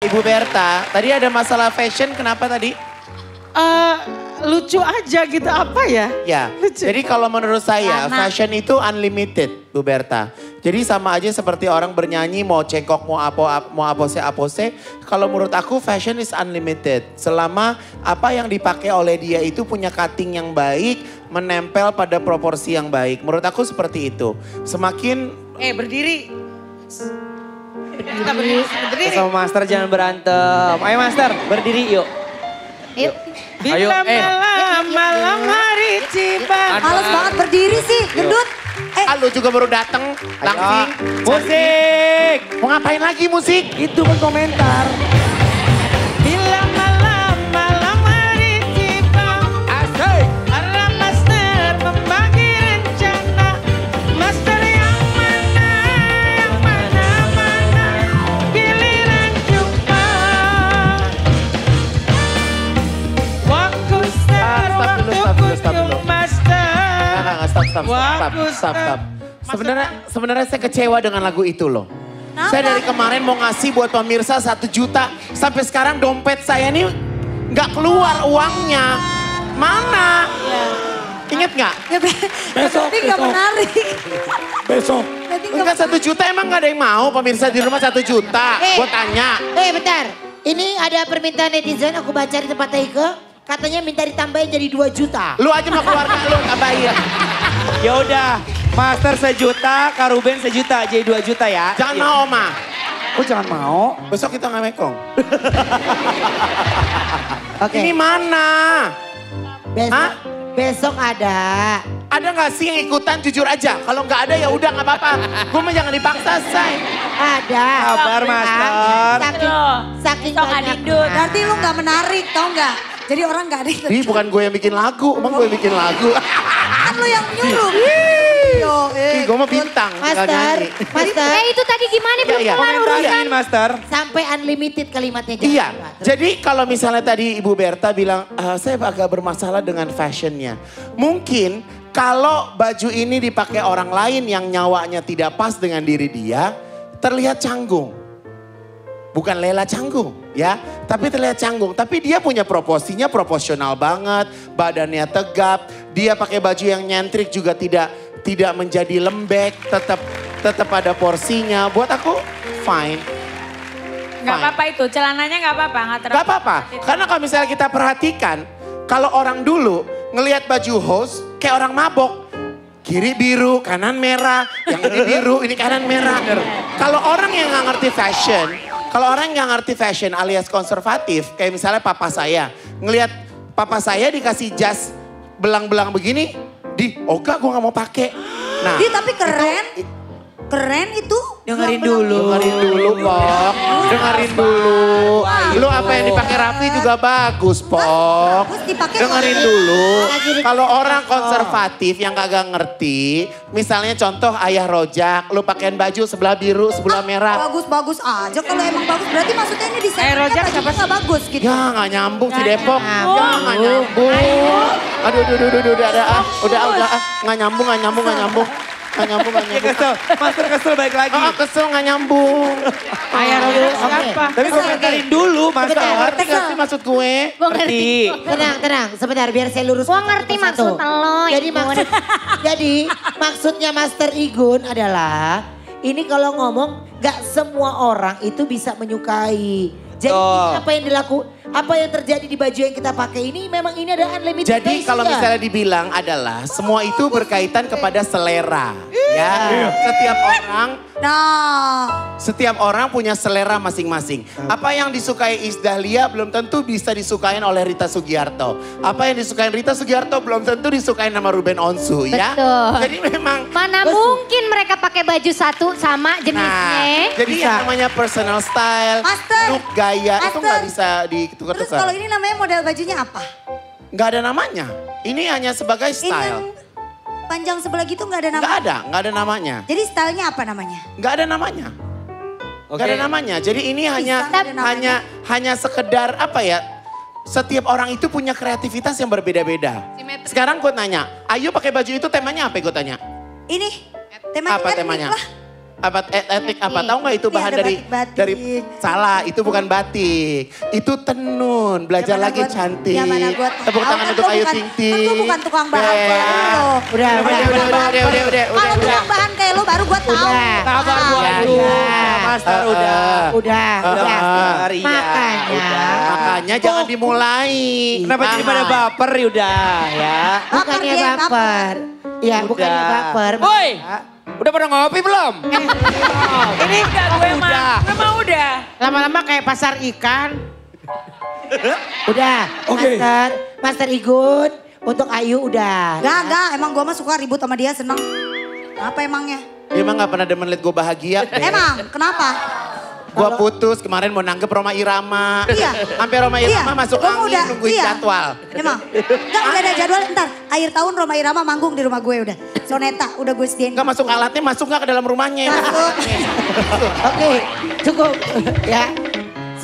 Ibu Berta, tadi ada masalah fashion, kenapa tadi? Lucu aja gitu, apa ya? Ya, Lucu. jadi kalau menurut saya fashion itu unlimited, Bu Berta. Jadi sama aja seperti orang bernyanyi mau cengkok, mau apose. Kalau menurut aku fashion is unlimited. Selama apa yang dipakai oleh dia itu punya cutting yang baik, menempel pada proporsi yang baik. Menurut aku seperti itu. Semakin... Berdiri. Kita berdiri. Sama Master jangan berantem. Ayo Master, berdiri yuk. Yuk. Ayo, Bila malam hari tiba. Males banget berdiri sih, gendut. lu juga baru datang langsing. Musik. Mau ngapain lagi musik? Itu kan komentar. Bila malam hari tiba. Asik. Para master membagi rencana. Master yang mana, giliran jumpa. Waktu master. Stop. Sebenarnya saya kecewa dengan lagu itu loh. Saya dari kemarin mau ngasih buat pemirsa 1 juta. Sampai sekarang dompet saya ini nggak keluar uangnya. Mana? Ingat nggak? Ya, berarti gak menarik. Besok. Enggak 1 juta emang nggak ada yang mau pemirsa di rumah 1 juta. Gue tanya. Bentar. Ini ada permintaan netizen, aku baca di tempat Taike. Katanya minta ditambahin jadi 2 juta. Lu aja mau keluarga lu tambahin. Ya udah, Master 1 juta, Kak Ruben 1 juta, jadi 2 juta ya. Jangan mau, Ma. Oh jangan mau. Besok kita nggak mekong. Oke. Ini mana? Hah? Besok ada. Ada nggak sih yang ikutan jujur aja? Kalau nggak ada ya udah nggak apa-apa. Gue mah jangan dipaksa, say. Ada. Kabar, Master. Saking Sok banyaknya. adindut. Berarti lu gak menarik, tau gak? Jadi orang gak ada yang Ih, bukan gue yang bikin lagu, emang gue yang bikin lagu. kan lu yang nyuruh. Yo, Ih, gue mah bintang, tinggal Master, nyanyi. Master. itu tadi gimana belum Iya. kelar urusan? Komentarin Master. Sampai unlimited kalimatnya. Iya, jangan lupa. jadi kalau misalnya tadi Ibu Berta bilang, saya agak bermasalah dengan fashionnya. Mungkin kalau baju ini dipakai orang lain yang nyawanya tidak pas dengan diri dia, terlihat canggung. Bukan Lela canggung ya, tapi terlihat canggung. Tapi dia punya proporsinya proporsional banget, badannya tegap. Dia pakai baju yang nyentrik juga tidak menjadi lembek, tetap ada porsinya. Buat aku fine. Gak apa-apa itu, celananya gak apa-apa. Gak apa-apa, karena kalau misalnya kita perhatikan, kalau orang dulu ngelihat baju host kayak orang mabok. Kiri biru, kanan merah, yang ini biru, ini kanan merah. Kalau orang yang gak ngerti fashion, alias konservatif, kayak misalnya papa saya. Ngelihat papa saya dikasih jas belang-belang begini, Oga gue gak mau pakai. Nah, tapi keren. Keren itu. Dengerin dulu. Pok. Dengerin dulu. Lu apa yang dipakai Raffi juga bagus, Pok. Bagus dipakai Dengerin kok. dulu. Kalau orang konservatif yang kagak ngerti, misalnya contoh Ayah Rojak, lu pakein baju sebelah biru, sebelah merah. Bagus-bagus aja. Kalau emang bagus berarti maksudnya ini desainnya Rojak bajunya siapa sih? gak bagus gitu. Ya nggak nyambung si Depok. Ya nggak nyambung. Aduh, udah, nggak nyambung. Kesel, Master kesel balik lagi. Kesel nggak nyambung. Ayah Rojak siapa? Tapi komentarin dulu Master. Ngerti gak sih maksud gue? Gue ngerti. Tenang, sebentar biar saya lurus. Gue ngerti maksud lo. Jadi maksudnya Master Igun adalah ini kalau ngomong gak semua orang itu bisa menyukai. Jadi ini apa yang terjadi di baju yang kita pakai ini memang ini ada unlimited. Jadi kalau misalnya dibilang adalah semua itu berkaitan kepada selera. Ya, setiap orang punya selera masing-masing. Apa yang disukai Iis Dahlia belum tentu bisa disukain oleh Rita Sugiarto. Apa yang disukain Rita Sugiarto belum tentu disukain sama Ruben Onsu ya. Betul. Jadi memang Mana mungkin mereka pakai baju satu sama jenisnya. jadi yang namanya personal style, Master. look gaya itu Master. nggak bisa Terus kalau ditukar-tukar. ini namanya model bajunya apa? Nggak ada namanya. Ini hanya sebagai Ini yang style. panjang sebelah gitu nggak ada namanya? Nggak ada namanya. Jadi stylenya apa namanya? Nggak ada namanya. Nggak ada namanya. Jadi ini hanya sekedar apa ya? Setiap orang itu punya kreativitas yang berbeda-beda. Sekarang gue nanya, Ayu pakai baju itu temanya apa? Gue tanya. Ini temanya Apa etnik temanya? lah. Etik apa? Tahu nggak itu Ini bahan ada dari batik-batik. dari salah, itu bukan batik. Itu tenun. Belajar Ya, mana lagi gua- cantik. ya, mana gua tahu. Tepuk tangan Kan untuk gua Ayu bukan- Ting Ting. kan gua bukan tukang bahan Bea. kayak lo. Udah. Kalau tukang bahan kayak lo baru gue tahu. Udah. Sabar Bu Ya, Ayu. ya. Master udah. Udah. Master, iya. Makanya. Udah. Makanya jangan dimulai. Kenapa jadi pada baper udah ya? Bukannya Baper dia, baper. Iya, bukannya baper. Woi, udah pada ngopi belum? Ini udah gue mah. Gue mah udah. Lama-lama kayak pasar ikan. Udah, Master Igun, untuk Ayu udah. Enggak, emang gue mah suka ribut sama dia seneng. Apa emangnya? Dia emang gak pernah demen liat gue bahagia. Emang, kenapa? Gue putus kemarin mau nanggep Roma Irama. Iya. Sampai Roma Irama masuk Gua angin udah, nungguin iya. jadwal. Emang, enggak udah ada jadwal ntar. Akhir tahun Roma Irama manggung di rumah gue udah. Soneta udah gue sediain. Gak masuk alatnya, masuk gak ke dalam rumahnya. Masuk. Oke, cukup. Ya.